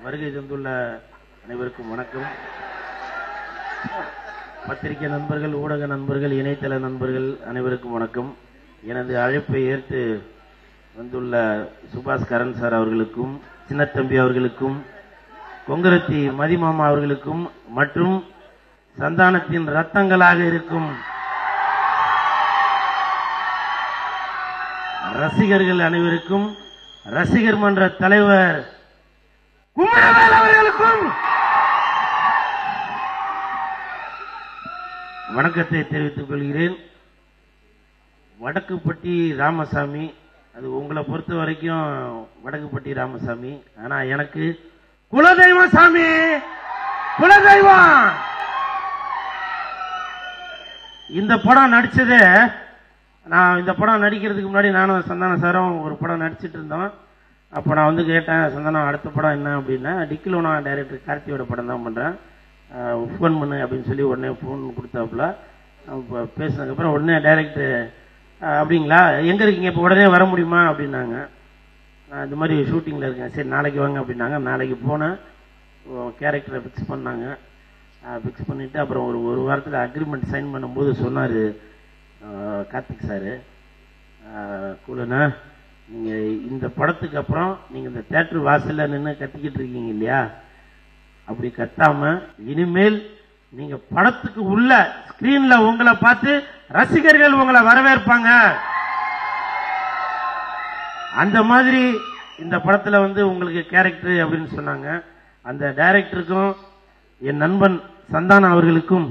வருகை தந்துள்ள அனைவருக்கும் வணக்கம். பத்திரிகை நண்பர்கள், ஊடக நண்பர்கள், இணையதள நண்பர்கள் அனைவருக்கும் வணக்கம். எனது அழைப்பை ஏற்று வந்துள்ள சுபாஷ் கரன் சார் அவர்களுக்கும், சின்னத்தம்பி அவர்களுக்கும், கொங்கரத்தி மதிமாமா அவர்களுக்கும் மற்றும் சந்தானத்தின் ரத்தங்களாக இருக்கும் ரசிகர்கள் அனைவருக்கும், ரசிகர் மன்ற தலைவர் குமரவேல் அவர்களுக்கும் வணக்கத்தை தெரிவித்துக் கொள்கிறேன். வடக்குப்பட்டி ராமசாமி, அது உங்களை பொறுத்த வரைக்கும் வடக்குப்பட்டி ராமசாமி, ஆனா எனக்கு குலதெய்வம் சாமி, குலதெய்வம். இந்த படம் நடிச்சதே, நான் இந்த படம் நடிக்கிறதுக்கு முன்னாடி நானும் சந்தான சாரும் ஒரு படம் நடிச்சிட்டு இருந்தோம். அப்போ நான் வந்து கேட்டேன், சந்தானம் அடுத்த படம் என்ன அப்படின்னா, டிக்கிலோனா டைரக்டர் கார்த்தியோட படம் தான் பண்ணுறேன், ஃபோன் பண்ணு அப்படின்னு சொல்லி உடனே ஃபோன் கொடுத்தாப்புல. பேசினதுக்கப்புறம் உடனே டைரக்டர் அப்படிங்களா, எங்கே இருக்கீங்க, இப்போ உடனே வர முடியுமா அப்படின்னாங்க. நான் இந்த மாதிரி ஷூட்டிங்கில் இருக்கேன், சரி நாளைக்கு வாங்க அப்படின்னாங்க. நாளைக்கு போனேன், கேரக்டரை ஃபிக்ஸ் பண்ணாங்க. ஃபிக்ஸ் பண்ணிவிட்டு அப்புறம் ஒரு வாரத்தில் அக்ரிமெண்ட் சைன் பண்ணும்போது சொன்னார் கார்த்திக் சார், கூலண்ணா நீங்கள் இந்த படத்துக்கு அப்புறம் நீங்கள் இந்த தியேட்டர் வாசலில் நின்று கத்திக்கிட்டு இருக்கீங்க இல்லையா, அப்படி கத்தாம இனிமேல் நீங்க படத்துக்கு உள்ள ஸ்கிரீன்ல உங்களை பார்த்து ரசிகர்கள் உங்களை வரவேற்பாங்க. அந்த மாதிரி இந்த படத்துல வந்து உங்களுக்கு கேரக்டர் அப்படின்னு சொன்னாங்க. அந்த டைரக்டருக்கும் என் நண்பன் சந்தானம் அவர்களுக்கும்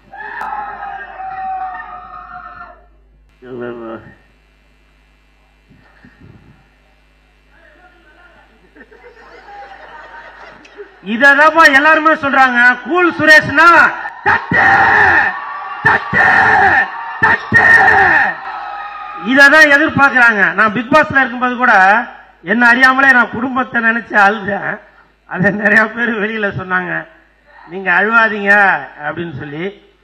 இதான் எல்லாருமே சொல்றாங்க, கூல் சுரேஷ்னா தட்டு தட்டு தட்டு, இதான் எதிர்பார்க்கிறாங்க. நான் பிக் பாஸ்ல இருக்கும்போது கூட என்ன அறியாமலே நான் குடும்பத்தை நினைச்சு அழுதேன். அதை நிறைய பேர் வெளியில சொன்னாங்க, நீங்க அழுவாதீங்க அப்படின்னு சொல்லி.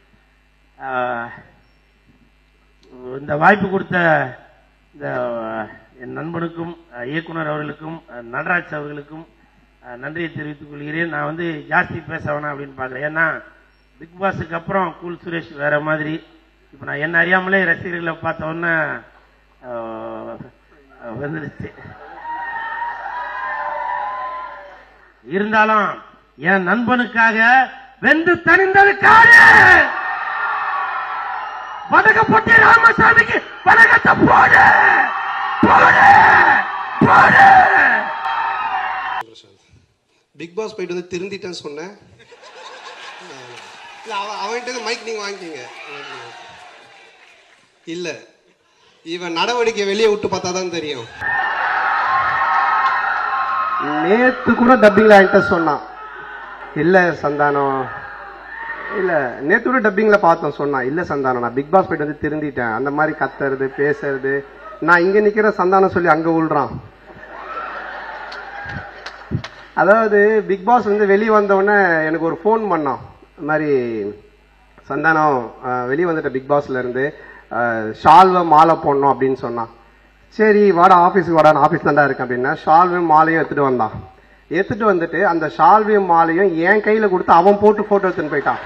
இந்த வாய்ப்பு கொடுத்த இந்த என் நண்பனுக்கும், இயக்குனர் அவர்களுக்கும், நடராஜ் அவர்களுக்கும் நன்றியை தெரிவித்துக் கொள்கிறேன். நான் வந்து ஜாஸ்தி பேச வேணாம் அப்படின்னு பார்க்கிறேன். ஏன்னா பிக் பாஸுக்கு அப்புறம் கூல் சுரேஷ் வேற மாதிரி. இப்போ நான் என்ன அறியாமலே ரசிகர்களை பார்த்த உடனே வந்துருச்சு. இருந்தாலும் என் நண்பனுக்காக வெந்து தணிந்ததுக்காக வடக்கப்பட்டி ராமசாமிக்கு வணக்கத்தை போடு போடு போடு. பிக் பாஸ் போயிட்டு வந்து திருந்திட்டேன்னு சொன்னேன். அவன்கிட்ட மைக் நீங்க வாங்கிக்கீங்க. இல்ல, இவன் நடவடிக்கை வெளியே விட்டு பார்த்தா தான் தெரியும். நேத்து கூட டப்பிங்ல என்கிட்ட சொன்னான், இல்ல சந்தானம், இல்ல நேத்து கூட டப்பிங்ல பார்த்தோம், சொன்னான் இல்ல சந்தானம் நான் பிக் பாஸ் போயிட்டு வந்து திருந்திட்டேன், அந்த மாதிரி கத்துறது பேசுறது, நான் இங்க நிக்கிற சந்தானம் சொல்லி அங்க உள்றான். அதாவது பிக் பாஸ் வந்து வெளியே வந்தவொடனே எனக்கு ஒரு ஃபோன் பண்ணான், இந்த மாதிரி சந்தானம் வெளியே வந்துட்ட பிக் பாஸ்ல இருந்து, ஷால்வை மாலை போடணும் அப்படின்னு சொன்னான். சரி வாடா ஆஃபீஸுக்கு வாடா, நான் ஆஃபீஸ் தாண்டா இருக்கேன் அப்படின்னா ஷால்வையும் மாலையும் எடுத்துட்டு வந்தான். எடுத்துட்டு வந்துட்டு அந்த ஷால்வையும் மாலையும் என் கையில கொடுத்து அவன் போட்டு போட்டோ எடுத்துன்னு போயிட்டான்.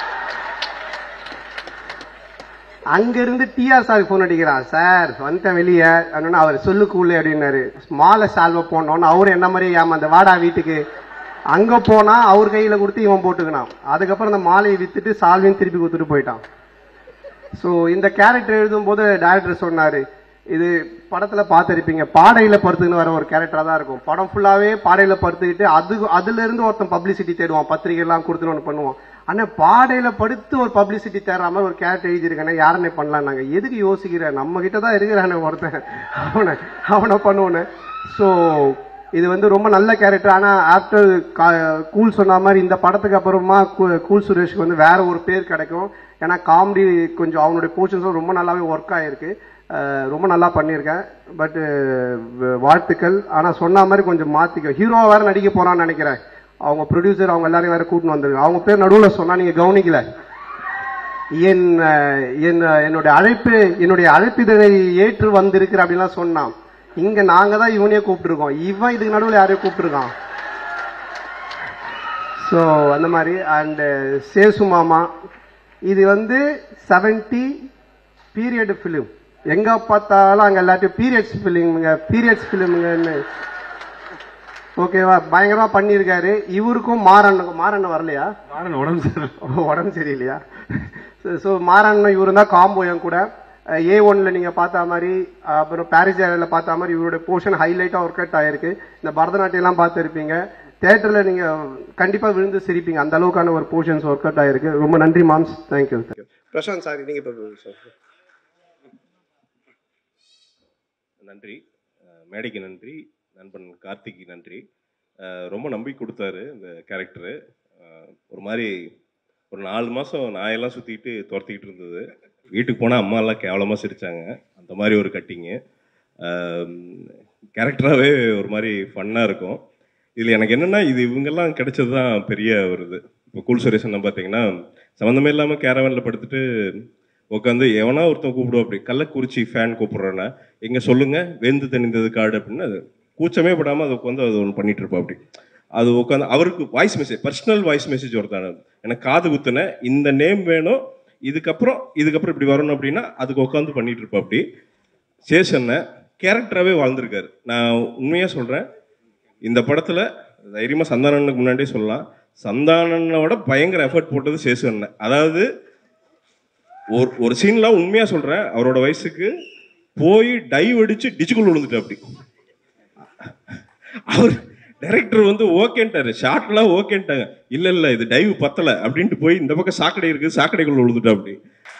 அங்க இருந்து டிஆர் சார் போன் அடிக்கிறான், சார் வந்துட்டேன் வெளியே அப்படின்னா, அவர் சொல்லுக்குள்ளே அப்படின்னாரு. மாலை சால்வை போனோன்னு அவரு என்ன மாதிரி ஏமாந்த வாடா வீட்டுக்கு. அங்க போனா அவர் கையில கொடுத்து இவன் போட்டுக்கினான். அதுக்கப்புறம் அந்த மாலையை வித்துட்டு சால்வையும் திருப்பி கொடுத்துட்டு போயிட்டான். சோ இந்த கேரக்டர் எழுதும் போது டைரக்டர் சொன்னாரு, இது படத்துல பார்த்திருப்பீங்க, பாடையில படுத்துக்கின்னு வர ஒரு கேரக்டரா தான் இருக்கும். படம் ஃபுல்லாவே பாடையில படுத்துக்கிட்டு அதுல இருந்து ஒருத்தன் பப்ளிசிட்டி தேடுவான், பத்திரிகை எல்லாம் கொடுத்துட்டு ஒன்று பண்ணுவான். ஆனா பாடையில படுத்து ஒரு பப்ளிசிட்டி தேடுற மாதிரி ஒரு கேரக்டர் எழுதியிருக்கேன், யாருன்னே பண்ணலாம். நாங்க எதுக்கு யோசிக்கிறேன், நம்ம கிட்டதான் இருக்கிறானே ஒருத்தன், அவனை பண்ணுவோன்னு. சோ இது வந்து ரொம்ப நல்ல கேரக்டர். ஆனா ஆஃப்டர் கூல் சொன்ன மாதிரி இந்த படத்துக்கு அப்புறமா கூல் சுரேஷ்க்கு வந்து வேற ஒரு பேர் கிடைக்கும். ஏன்னா காமெடி கொஞ்சம் அவனுடைய போர்ஷன்ஸும் ரொம்ப நல்லாவே ஒர்க் ஆயிருக்கு, ரொம்ப நல்லா பண்ணியிருக்கேன். பட் வாழ்த்துக்கள். ஆனா சொன்ன மாதிரி கொஞ்சம் மாத்திக்க, ஹீரோவா வேற நடிக்க போறான்னு நினைக்கிறேன். அவங்க ப்ரொடியூசர் அவங்க எல்லாரையும் வேற கூட்டின்னு வந்துருங்க. அவங்க பேர் நடுவில் சொன்னா நீங்க கவனிக்கல. என்னுடைய அழைப்பிதழை ஏற்று வந்திருக்கிற அப்படின்லாம் சொன்னான். இங்க நாங்க தான் இவனையே கூப்பிட்டுருக்கோம், இவன் இதுக்கு நடுவில் யாரையும் கூப்பிட்டுருக்கான். ஸோ அந்த மாதிரி. அண்டு சேசு மாமா இது வந்து 70 பீரியட் ஃபிலிம். எங்க பார்த்தாலும் அங்கே எல்லாத்தையும் பீரியட்ஸ் ஃபிலிமுங்கன்னு ஓகேவா பயங்கரமா பண்ணியிருக்காரு. இவருக்கும் மாறண்ணன் வரலையா? உடம்பு சரியில்லையா? ஸோ மாறண்ணன் இவரு தான் காம்போ என் கூட. A1ல நீங்க பார்த்த மாதிரி, அப்புறம் பாரிஸ் ஏரியாவில் பார்த்த மாதிரி இவருடைய போர்ஷன் ஹைலைட்டா ஒர்க் அவுட் ஆயிருக்கு. இந்த பரதநாட்டியம் எல்லாம் பார்த்துருப்பீங்க. தியேட்டர்ல நீங்க கண்டிப்பா விழுந்து சிரிப்பீங்க. அந்த அளவுக்கான ஒரு போர்ஷன்ஸ் ஒர்க் அவுட் ஆயிருக்கு. ரொம்ப நன்றி மாம்ஸ். தேங்க்யூ. பிரசாந்த் சார் நீங்க நன்றி. மேடைக்கு நன்றி. நண்பன் கார்த்திக்கு நன்றி. ரொம்ப நம்பி கொடுத்தாரு இந்த கேரக்டரு. ஒரு மாதிரி ஒரு 4 மாதம் நாயெல்லாம் சுற்றிக்கிட்டு துரத்திக்கிட்டு இருந்தது. வீட்டுக்கு போனால் அம்மாலாம் கேவலமாக சிரித்தாங்க. அந்த மாதிரி ஒரு கட்டிங்கு. கேரக்டராகவே ஒரு மாதிரி ஃபன்னாக இருக்கும். இதில் எனக்கு என்னென்னா இது இவங்கெல்லாம் கிடைச்சது தான் பெரிய ஒரு இது. இப்போ கூல் சுரேஷன் பார்த்தீங்கன்னா சம்மந்தமே இல்லாமல் கேரவனில் படுத்துட்டு உட்காந்து எவனா ஒருத்தன் கூப்பிடுவோம். அப்படி கள்ளக்குறிச்சி ஃபேன் கூப்பிட்றேன்னா எங்கே சொல்லுங்கள் வெந்து தணிந்தது காடு அப்படின்னு அது கூச்சமே படாமல் அதை உட்காந்து அது ஒன்று பண்ணிட்டு இருப்போம். அப்படி அது உட்காந்து அவருக்கு voice message, personal voice message ஒருத்தான எனக்கு காது குத்துன இந்த நேம் வேணும், இதுக்கப்புறம் இப்படி வரணும் அப்படின்னா அதுக்கு உட்காந்து பண்ணிட்டு இருப்போம். அப்படி சேஷன்ன கேரக்டராகவே வாழ்ந்திருக்காரு. நான் உண்மையாக சொல்கிறேன், இந்த படத்தில் தைரியமாக சந்தானனுக்கு முன்னாடியே சொல்லலாம், சந்தானனோட பயங்கர எஃபர்ட் போட்டது சேஷு அண்ணன். அதாவது ஒரு சீன்லாம் உண்மையாக சொல்கிறேன், அவரோட வயசுக்கு போய் டைவ் அடித்து டிச்சுக்குள் விழுந்துட்டு. அப்படி அவர் டைரக்டர் வந்து ஓகேன்ட்டாரு, ஷார்ட்லாம் ஓகேன்ட்டாங்க. இல்லை இது டைவ் பத்தலை அப்படின்ட்டு போய் இந்த பக்கம் சாக்கடை இருக்குது சாக்கடைக்குள்ள விழுந்துட்டா. அப்படி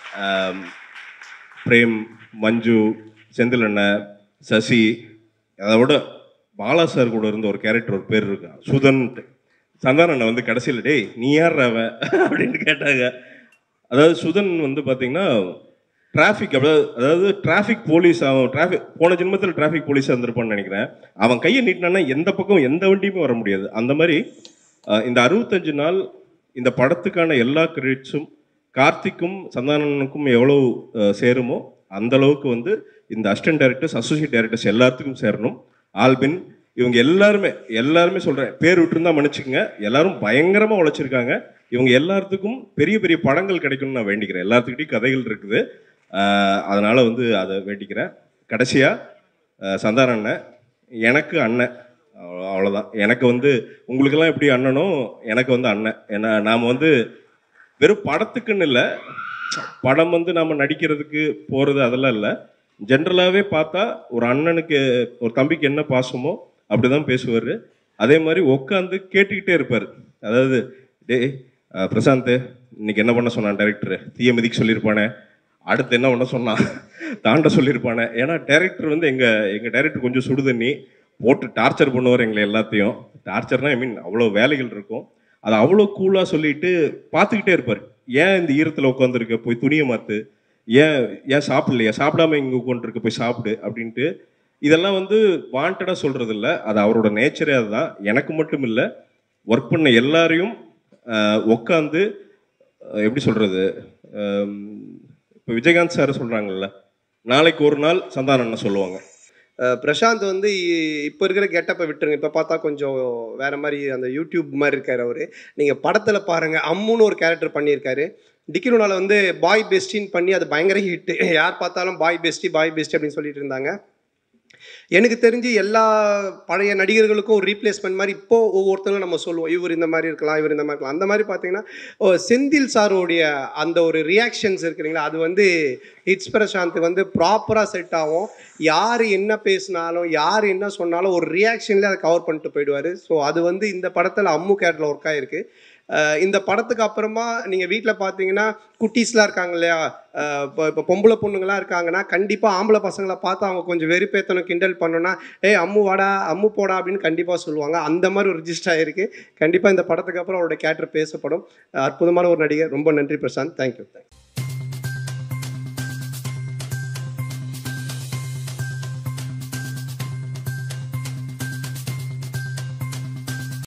பிரேம், மஞ்சு, செந்தில் அண்ணன், சசி, அதை விட பாலா சார் கூட இருந்த ஒரு கேரக்டர் ஒரு பேர் இருக்கு சுதன்ட்டு. சந்தான அண்ணன் வந்து கடைசியில் டேய் நீ யார் அவன் அப்படின்ட்டு கேட்டாங்க. அதாவது சுதன் வந்து பார்த்தீங்கன்னா டிராஃபிக், அதாவது டிராஃபிக் போலீஸ். அவன் போன ஜென்மத்தில் டிராஃபிக் போலீஸாக இருந்திருப்பான்னு நினைக்கிறேன். அவன் கையை நீட்டினான்னா எந்த பக்கம் எந்த வண்டியுமே வர முடியாது. அந்த மாதிரி இந்த 65 நாள் இந்த படத்துக்கான எல்லா கிரெடிட்ஸும் கார்த்திக்கும் சந்தானனுக்கும் எவ்வளோ சேருமோ அந்த அளவுக்கு வந்து இந்த அசிஸ்டன்ட் டைரக்டர்ஸ், அசோசியேட் டைரக்டர்ஸ் எல்லாத்துக்கும் சேரணும். ஆல்பின் இவங்க எல்லாருமே சொல்கிறேன், பேர் விட்டுருந்தா மன்னிச்சுக்கங்க, எல்லாரும் பயங்கரமாக உழைச்சிருக்காங்க. இவங்க எல்லாத்துக்கும் பெரிய பெரிய படங்கள் கிடைக்கணும்னு நான் வேண்டிக்கிறேன். எல்லாத்துக்கிட்டையும் கதைகள் இருக்குது, அதனால் வந்து அதை வேண்டிக்கிறேன். கடைசியாக சந்தான அண்ணன் எனக்கு அண்ணன், அவ்வளோதான். எனக்கு வந்து உங்களுக்கெல்லாம் எப்படி அண்ணனோ எனக்கு வந்து அண்ணன். ஏன்னா நாம் வந்து வெறும் படத்துக்குன்னு இல்லை, படம் வந்து நாம் நடிக்கிறதுக்கு போகிறது அதெல்லாம் இல்லை. ஜென்ரலாகவே பார்த்தா ஒரு அண்ணனுக்கு ஒரு தம்பிக்கு என்ன பாசமோ அப்படி தான் பேசுவார். அதே மாதிரி உட்காந்து கேட்டுக்கிட்டே இருப்பார். அதாவது டேய் பிரசாந்த் இன்னைக்கு என்ன பண்ண சொன்னான் டைரக்டர், தீய மிதிக்க சொல்லியிருப்பானே, அடுத்து என்ன பண்ண சொன்னான் தாண்ட சொல்லியிருப்பானே. ஏன்னா டைரக்டர் வந்து எங்கள் டைரக்டர் கொஞ்சம் சுடுதண்ணி போட்டு டார்ச்சர் பண்ணுவார் எங்களை எல்லாத்தையும். டார்ச்சர்னா அவ்வளோ வேலைகள் இருக்கும், அதை அவ்வளோ கூலாக சொல்லிட்டு பார்த்துக்கிட்டே இருப்பார். ஏன் இந்த ஈரத்தில் உட்காந்துருக்க, போய் துணியை மாற்று, ஏன் சாப்பிடலையா, சாப்பிடாம இங்கே உட்காந்துருக்க, போய் சாப்பிடு அப்படின்ட்டு. இதெல்லாம் வந்து வாண்டடாக சொல்கிறது இல்லை, அது அவரோட நேச்சரே. அதுதான். எனக்கு மட்டும் இல்லை, ஒர்க் பண்ண எல்லாரையும் உட்காந்து எப்படி சொல்கிறது, இப்போ விஜயகாந்த் சார் சொல்கிறாங்கல்ல, நாளைக்கு ஒரு நாள் சந்தானன்னு சொல்லுவாங்க. பிரசாந்த் வந்து இப்போ இருக்கிற கெட்டப்பை விட்டுருங்க. இப்போ பார்த்தா கொஞ்சம் வேற மாதிரி அந்த யூடியூப் மாதிரி இருக்காரு அவரு. நீங்கள் படத்தில் பாருங்கள், அம்முன்னு ஒரு கேரக்டர் பண்ணியிருக்காரு. டிக்கிலோனால வந்து பாய் பெஸ்டின்னு பண்ணி அது பயங்கர ஹிட்டு. யார் பார்த்தாலும் பாய் பெஸ்டி அப்படின்னு சொல்லிட்டு இருந்தாங்க. எனக்கு தெரிஞ்சு எல்லா பழைய நடிகர்களுக்கும் ஒரு ரீப்ளேஸ்மெண்ட் மாதிரி இப்போது ஒவ்வொருத்தரும் நம்ம சொல்லுவோம், இவர் இந்த மாதிரி இருக்கலாம், இவர் இந்த மாதிரி இருக்கலாம். அந்த மாதிரி பார்த்தீங்கன்னா செந்தில் சாரோடைய அந்த ஒரு ரியாக்ஷன்ஸ் இருக்குறீங்களா, அது வந்து ஹிட்ஸ் பிரசாந்த் வந்து ப்ராப்பராக செட் ஆகும். யார் என்ன பேசினாலும் யார் என்ன சொன்னாலும் ஒரு ரியாக்ஷன்லேயே அதை கவர் பண்ணிட்டு போயிடுவார். ஸோ அது வந்து இந்த படத்தில் அம்மு கேரக்டரில் ஒர்க் ஆகிருக்கு. இந்த படத்துக்கு அப்புறமா நீங்கள் வீட்டில் பார்த்தீங்கன்னா குட்டீஸ்லாம் இருக்காங்க இல்லையா, இப்போ பொம்பளை பொண்ணுங்களாம் இருக்காங்கன்னா கண்டிப்பாக ஆம்பளை பசங்களை பார்த்து அவங்க கொஞ்சம் வெறுப்பேற்றணும், கிண்டல் பண்ணோன்னா ஏய் அம்மு வாடா அம்மு போடா அப்படின்னு கண்டிப்பாக சொல்லுவாங்க. அந்த மாதிரி ஒரு ரிஜிஸ்டர் ஆகிருக்கு. கண்டிப்பாக இந்த படத்துக்கு அப்புறம் அவரோட கேரக்டர் பேசப்படும். அற்புதமான ஒரு நடிகர். ரொம்ப நன்றி பிரசாந்த். தேங்க்யூ.